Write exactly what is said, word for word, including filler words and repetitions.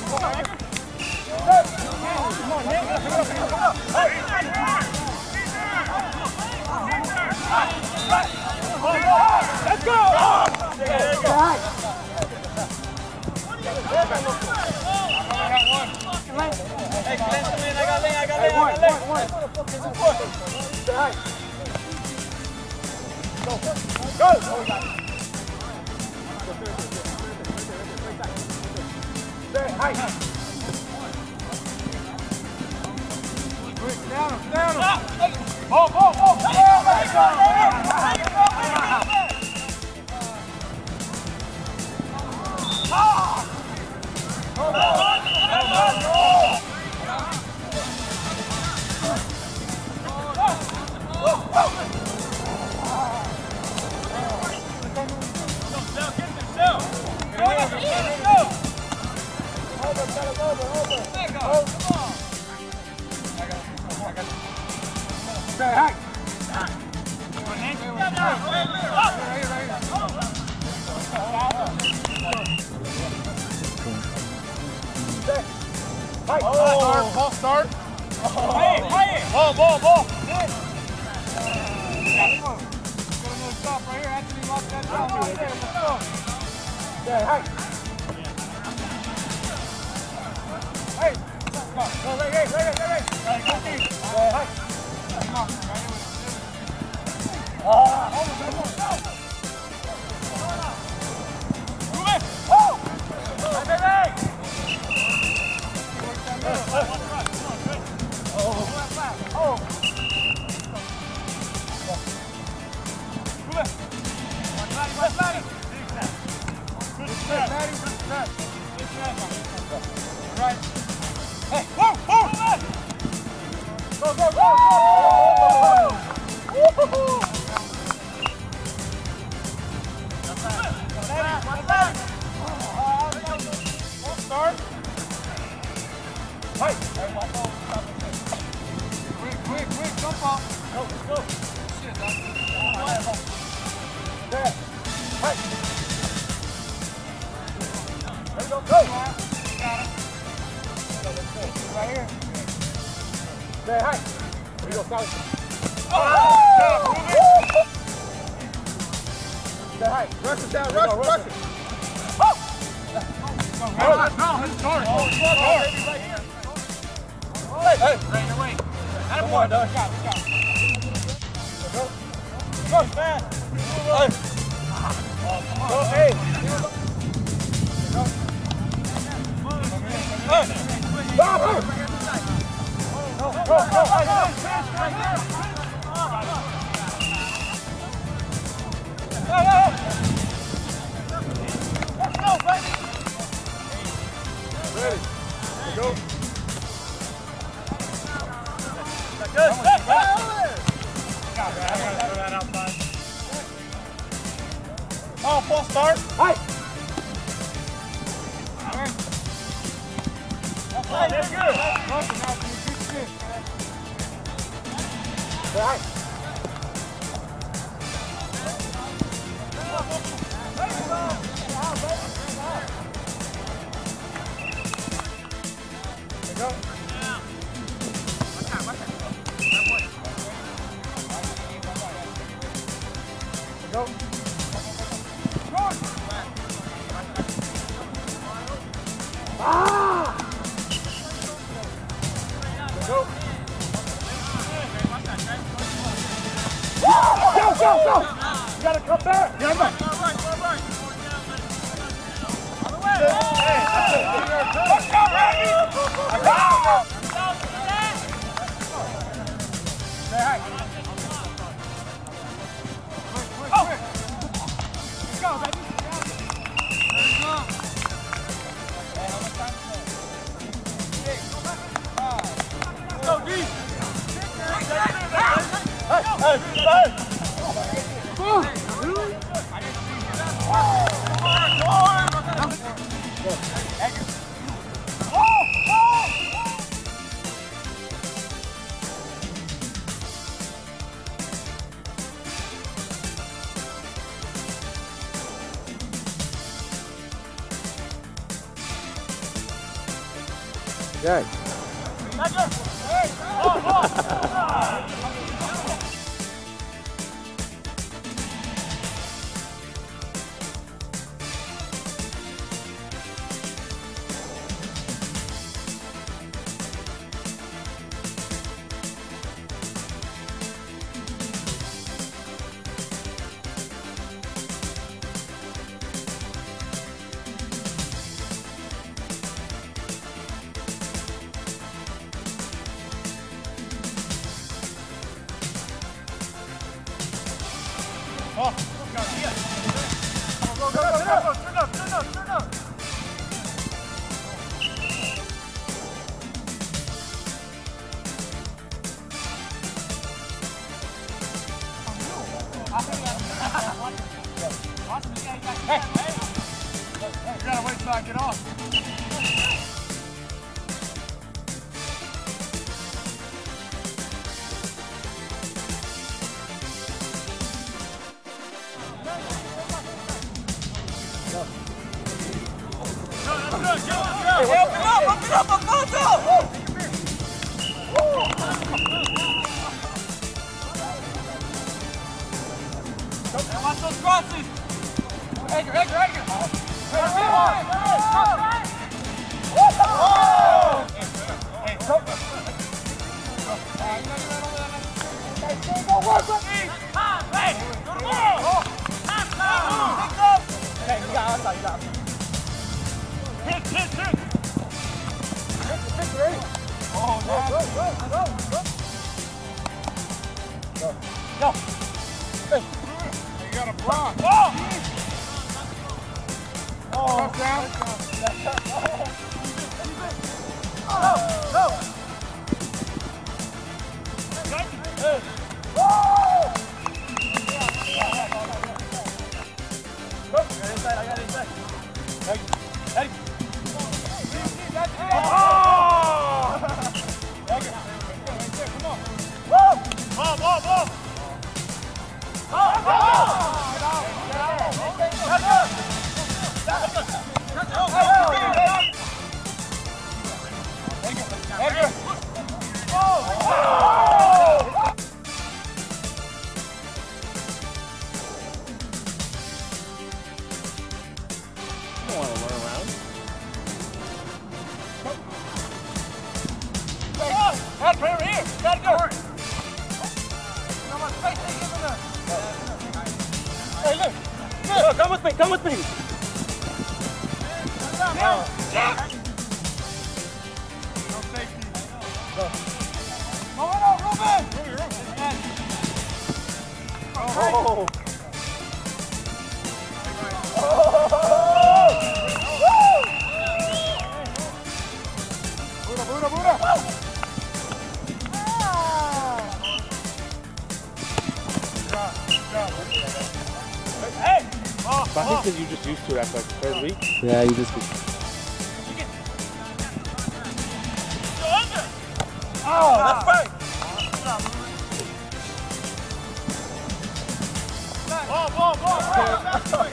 Let's go! Hey, cleanse the lane. I got lane. I got lane. I got lane. One, one. Go. Stay high. Quick, down him, down him. Ball, ball, ball. There you go. There you go. Ball start. Hey, hey. Ball, ball, ball. Got another stop right here. Actually, lost that down right there. Let's go. Hey, hey. Hey. Go, right here, right here, right here. All right, go deep. Hey, hey. Come on, right here with it. Ah, hold on, hold on. Move it. Oh. Hey, baby. Jack. Hey! Oh, oh. Oh, go, yeah. Go, go, go, go, go, turn up, turn up, turn up. Hey, you gotta wait till I get off. Hey, help me up, help me up, I'm going down! Hey, watch those crosses! Edgar, Edgar, Edgar! Hey, hey, hey! Hey, go! Hey, go work with me! Hey, go to ball! Hey, you got outside, you got outside. Hit, hit, hit! Oh, go, go, go, go, go! Go, go! Hey! You got a block! Oh! Oh, down! Go, go! Hey! Woo! Go! I got inside, I got inside. Hey! Hey! Oh! Come on! Woo! Ball, ball, ball! Ball, ball! That's good! That's good! That's good! Edgar! Oh! You don't want to run around. That's right here. Gotta go. How much space they giving us? Hey, look. Look, come with me. Come with me. Come down, man. No safety. Go. Come on, Ruben. Oh. Buddha, Buddha, Buddha. Hey! Oh, But I oh. think that you just used to it after like the third week. Yeah, you just. Oh, that's right. Ball, ball, ball, ball.